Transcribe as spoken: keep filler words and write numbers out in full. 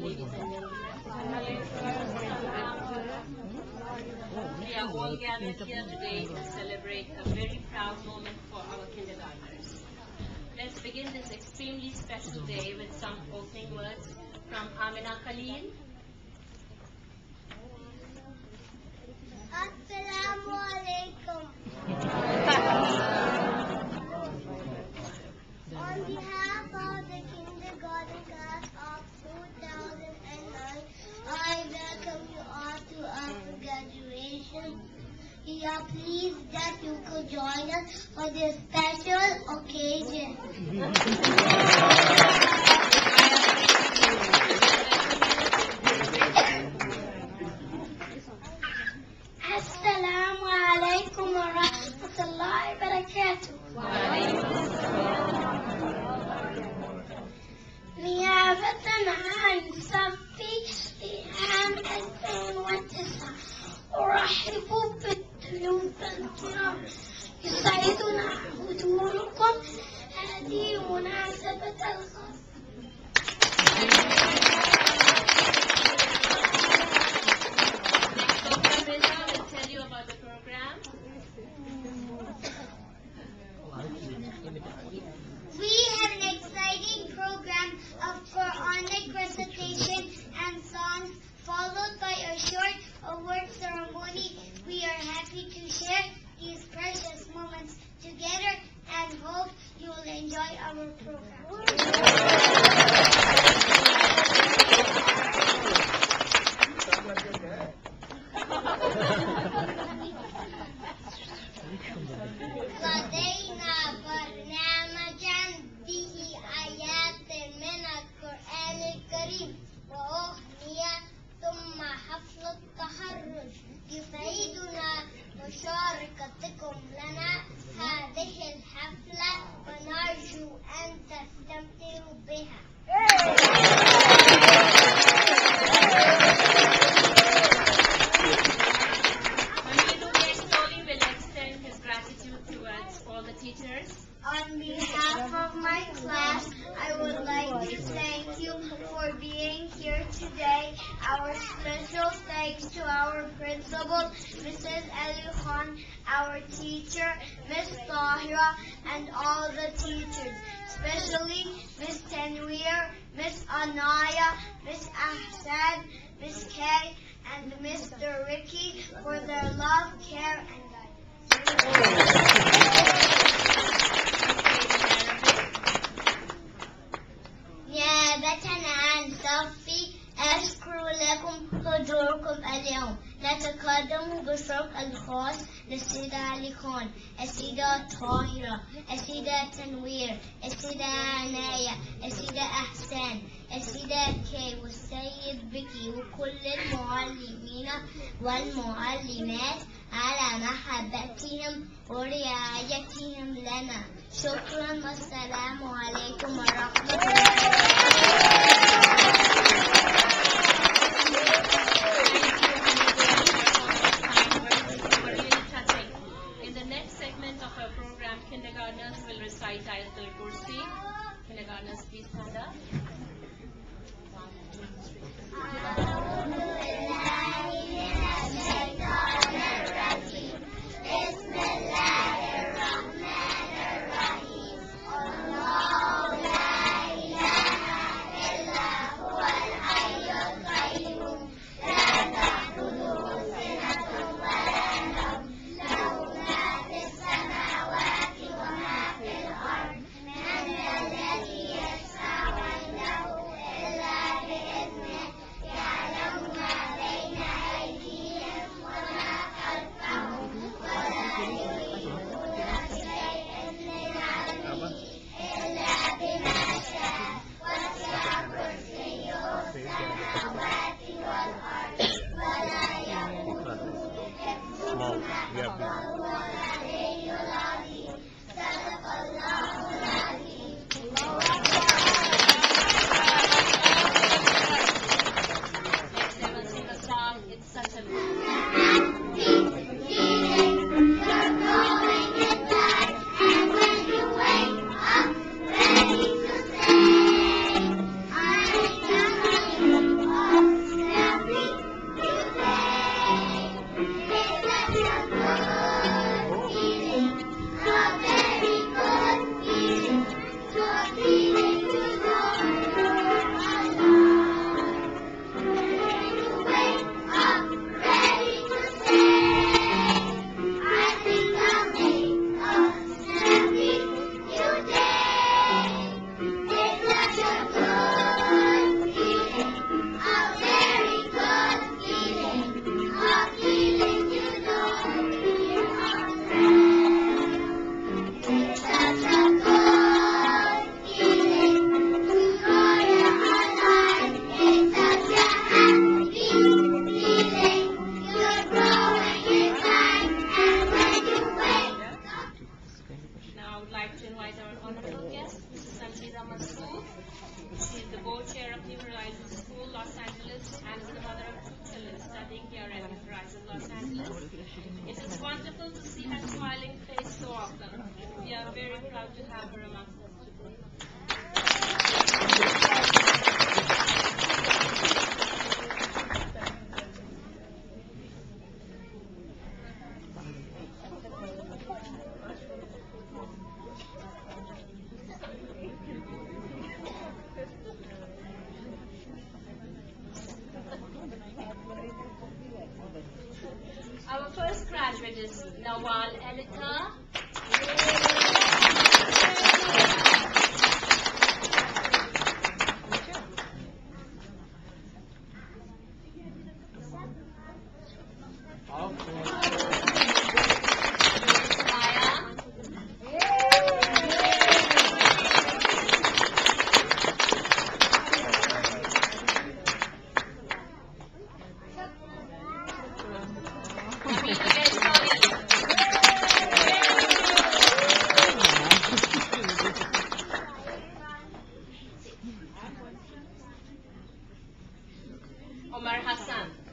ladies and gentlemen. We are all gathered here today to celebrate a very proud moment for our kindergartners. Let's begin this extremely special day with some opening words from Amina Khalil. Assalamu alaikum. On behalf of the kindergarten class of two thousand nine, I welcome you all to our graduation. We are pleased that you could join us for this special occasion. Assalamu alaikum wa rahmatullahi wa barakatuh. نيابة عن صفي في عام ألفين وتسعة أرحب بالضيوف الكرام. يسعدنا حضوركم هذه مناسبة الخاصة. We have an exciting program of Quranic recitation and songs, followed by a short award ceremony. We are happy to share these precious moments together and hope you will enjoy our program. لدينا برنامجا به آيات من القرآن الكريم وأغنية ثم حفل التخرج. يسعدنا مشاركتكم لنا هذه الحفلة ونرجو أن تستمتعوا بها. On behalf of my class, I would like to thank you for being here today. Our special thanks to our principal, Missus Ali Khan, our teacher, Miss Tahira, and all the teachers, especially Miss Tanweer, Miss Anaya, Miss Ahsan, Miss Kay, and Mister Ricky for their love, care, and guidance. نيابة عن صفي أشكر لكم حضوركم اليوم. نتقدم بالشكر الخاص للسيدة علي خان، السيدة طاهرة، السيدة تنوير، السيدة عناية، السيدة أحسان، السيدة كي، والسيد بكي، وكل المعلمين والمعلمات على محبتهم ورعايتهم لنا. شكرا والسلام عليكم ورحمة الله. In the next segment of our program, kindergartners will recite Ayatul Kursi. Kindergartners, please stand up. wonderful to see her smiling face so often. We are very proud to have her amongst us today. Our first graduate is Nawal Elika. Omar Hassan.